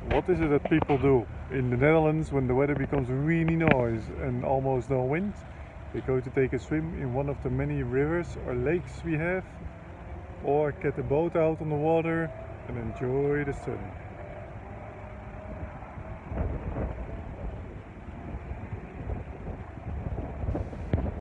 What is it that people do in the Netherlands when the weather becomes really nice and almost no wind? They go to take a swim in one of the many rivers or lakes we have, or get the boat out on the water and enjoy the sun.